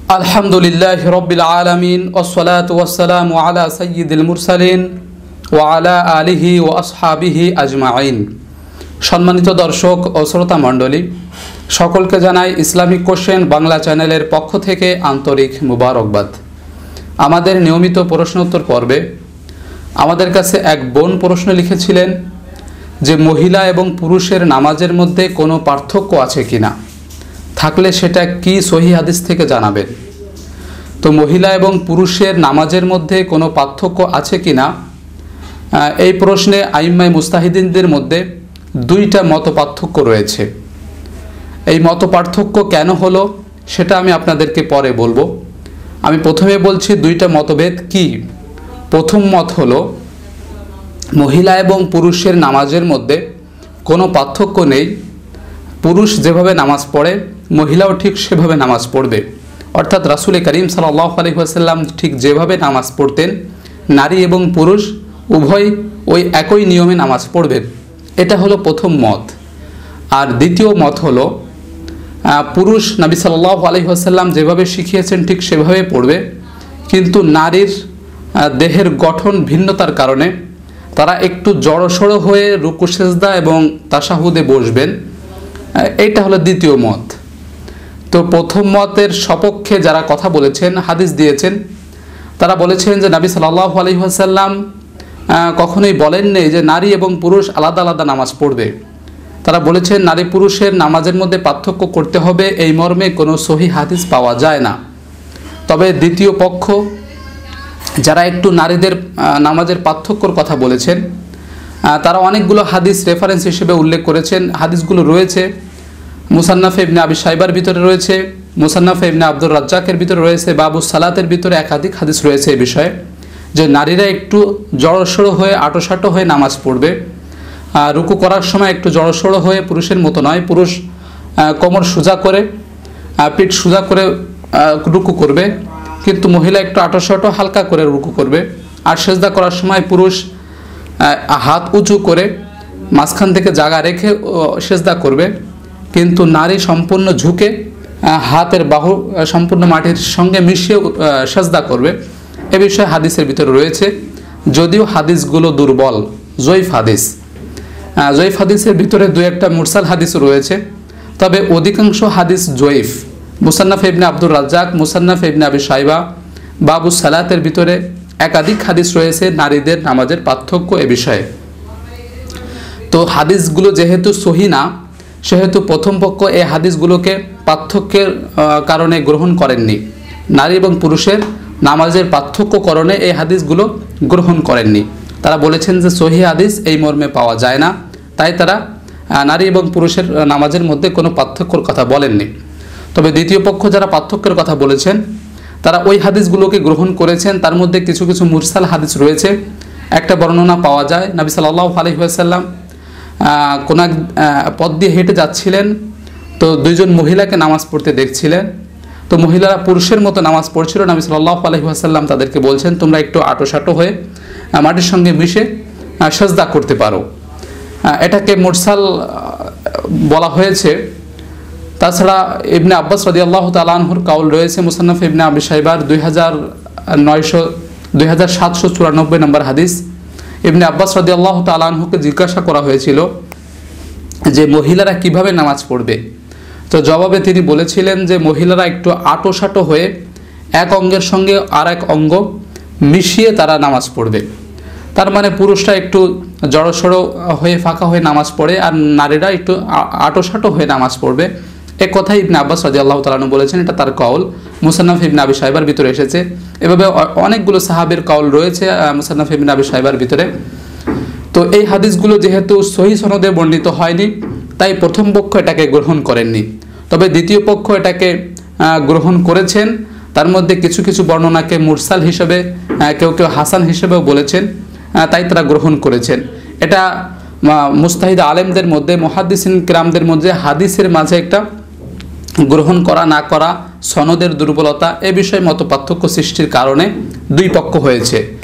আলহামদুলিল্লাহি রাব্বিল আলামিন ওয়াসসালাতু ওয়াসসালামু আলা সাইয়্যিদিল মুরসালিন ওয়া আলা আলিহি ওয়া আসহাবিহি আজমাইন। সম্মানিত দর্শক ও শ্রোতা মণ্ডলী, সকলকে জানাই ইসলামিক কোশ্চেন বাংলা চ্যানেলের পক্ষ থেকে আন্তরিক মুবারকবাদ। আমাদের নিয়মিত প্রশ্নোত্তর পর্বে আমাদের কাছে এক বোন প্রশ্ন লিখেছিলেন যে মহিলা এবং পুরুষের নামাজের মধ্যে কোনো পার্থক্য আছে কিনা, থাকলে সেটা কি সহিহ হাদিস থেকে জানাবেন। তো মহিলা এবং পুরুষের নামাজের মধ্যে কোনো পার্থক্য আছে কিনা, এই প্রশ্নে আইম্মায়ে মুস্তাহিদিনদের মধ্যে দুইটা মত পার্থক্য রয়েছে। এই মত পার্থক্য কেন হলো সেটা আমি আপনাদেরকে পরে বলবো। আমি প্রথমে বলছি দুইটা মতভেদ কি। প্রথম মত হলো মহিলা এবং পুরুষের নামাজের মধ্যে কোনো পার্থক্য নেই। পুরুষ যেভাবে নামাজ পড়ে মহিলাও ঠিক সেভাবে নামাজ পড়বে, অর্থাৎ রাসূল করিম সাল্লাল্লাহু আলাইহি ওয়াসাল্লাম ঠিক যেভাবে নামাজ পড়তেন নারী এবং পুরুষ উভয় ওই একই নিয়মে নামাজ পড়বেন। এটা হলো প্রথম মত। আর দ্বিতীয় মত হলো পুরুষ নবী সাল্লাল্লাহু আলাইহি ওয়াসাল্লাম যেভাবে শিখিয়েছেন ঠিক সেভাবে পড়বে, কিন্তু নারীর দেহের গঠন ভিন্নতার কারণে তারা একটু জড়সড় হয়ে রুকু সেজদা এবং তাশাহুদে বসবেন। এইটা হলো দ্বিতীয় মত। তো প্রথম মতের সপক্ষে যারা কথা বলেছেন, হাদিস দিয়েছেন, তারা বলেছেন যে নবী সাল্লাল্লাহু আলাইহি ওয়াসাল্লাম কখনোই বলেননি যে নারী এবং পুরুষ আলাদা আলাদা নামাজ পড়বে। তারা বলেছেন নারী পুরুষের নামাজের মধ্যে পার্থক্য করতে হবে, এই মর্মে কোনো সহিহ হাদিস পাওয়া যায় না। তবে দ্বিতীয় পক্ষ যারা একটু নারীদের নামাজের পার্থক্যর কথা বলেছেন, তারা অনেকগুলো হাদিস রেফারেন্স হিসেবে উল্লেখ করেছেন। হাদিসগুলো রয়েছে মুসান্নাফে ইবনে আবি শাইবার ভিতরে রয়েছে, মুসান্নাফে ইবনে আব্দুর রাজ্জাকের ভিতরে রয়েছে, বাবু সালাতের ভিতরে একাধিক হাদিস রয়েছে এই বিষয়ে যে নারীরা একটু জড়সড় হয়ে আটোসাটো হয়ে নামাজ পড়বে। রুকু করার সময় একটু জড়সড় হয়ে পুরুষের মতো নয়, পুরুষ কোমর সোজা করে পিঠ সোজা করে রুকু করবে, কিন্তু মহিলা একটু আটোসাটো হালকা করে রুকু করবে। আর সেজদা করার সময় পুরুষ হাত উঁচু করে মাঝখান থেকে জায়গা রেখে সেজদা করবে, কিন্তু নারী সম্পূর্ণ ঝুঁকে হাতের বাহু সম্পূর্ণ মাটির সঙ্গে মিশিয়ে সেজদা করবে। এ বিষয়ে হাদিসের ভিতরে রয়েছে, যদিও হাদিসগুলো দুর্বল, জয়ীফ হাদিস। জয়ীফ হাদিসের ভিতরে দুই একটা মুরসাল হাদিস রয়েছে, তবে অধিকাংশ হাদিস জয়ীফ। মুসান্নাফ ইবনে আব্দুর রাজ্জাক, মুসান্নাফ ইবনে আবি শাইবা, বাবু সালাতের ভিতরে একাধিক হাদিস রয়েছে নারীদের নামাজের পার্থক্য এ বিষয়ে। তো হাদিসগুলো যেহেতু সহিহ না, সেহেতু প্রথম পক্ষ এই হাদিসগুলোকে পার্থক্যের কারণে গ্রহণ করেননি। নারী এবং পুরুষের নামাজের পার্থক্যকরণে এই হাদিসগুলো গ্রহণ করেননি। তারা বলেছেন যে সহিহ হাদিস এই মর্মে পাওয়া যায় না, তাই তারা নারী এবং পুরুষের নামাজের মধ্যে কোনো পার্থক্যর কথা বলেননি। তবে দ্বিতীয় পক্ষ যারা পার্থক্যের কথা বলেছেন তারা ওই হাদিসগুলোকে গ্রহণ করেছেন। তার মধ্যে কিছু কিছু মুরসাল হাদিস রয়েছে। একটা বর্ণনা পাওয়া যায়, নবী সাল্লাল্লাহু আলাইহি ওয়াসাল্লাম কোন এক পথ দিয়ে হেঁটে যাচ্ছিলেন, তো দুইজন মহিলাকে নামাজ পড়তে দেখছিলেন। তো মহিলারা পুরুষের মতো নামাজ পড়ছিল। নবী সাল্লাল্লাহু আলাইহি ওয়াসাল্লাম তাদেরকে বলছেন তোমরা একটু আটোসাটো হয়ে মাটির সঙ্গে মিশে সেজদা করতে পারো। এটাকে মুরসাল বলা হয়েছে। তাছাড়া ইবনে আব্বাস রাদিয়াল্লাহু তাআলা আনহুর কাউল রয়েছে, মুসান্নাফ ইবনে আবি শাইবার 2794 নম্বর হাদিস। ইবনে আব্বাস রাদিয়াল্লাহু তাআলা আনহুকে জিজ্ঞাসা করা হয়েছিল যে মহিলারা কিভাবে নামাজ পড়বে, তো জবাবে তিনি বলেছিলেন যে মহিলারা একটু আটোসাটো হয়ে এক অঙ্গের সঙ্গে আর এক অঙ্গ মিশিয়ে তারা নামাজ পড়বে। তার মানে পুরুষরা একটু জড়সড় হয়ে ফাঁকা হয়ে নামাজ পড়ে, আর নারীরা একটু আটোসাটো হয়ে নামাজ পড়বে। এক কথাই ইবনে আব্বাস রাদিয়াল্লাহু তাআলা আনহু বলেছেন, এটা তার কাউল। মুসান্নাফ ইবনে আবি শাইবার ভিতরে এসেছে। এভাবে অনেকগুলো সাহাবের কাউল রয়েছে মুসান্নাফ ইবনে আবি শাইবার ভিতরে। তো এই হাদিসগুলো যেহেতু সহিহ সনদে বর্ণিত হয়নি, তাই প্রথম পক্ষ এটাকে গ্রহণ করেননি। তবে দ্বিতীয় পক্ষ এটাকে গ্রহণ করেছেন। তার মধ্যে কিছু কিছু বর্ণনাকে মুরসাল হিসেবে, কেউ কেউ হাসান হিসেবেও বলেছেন, তাই তারা গ্রহণ করেছেন। এটা মুস্তাহিদ আলেমদের মধ্যে, মুহাদ্দিসিন কিরামদের মধ্যে হাদিসের মাঝে একটা গ্রহণ করা না করা, সনদের দুর্বলতা, এ বিষয়ে মত পার্থক্য সৃষ্টির কারণে দুই পক্ষ হয়েছে।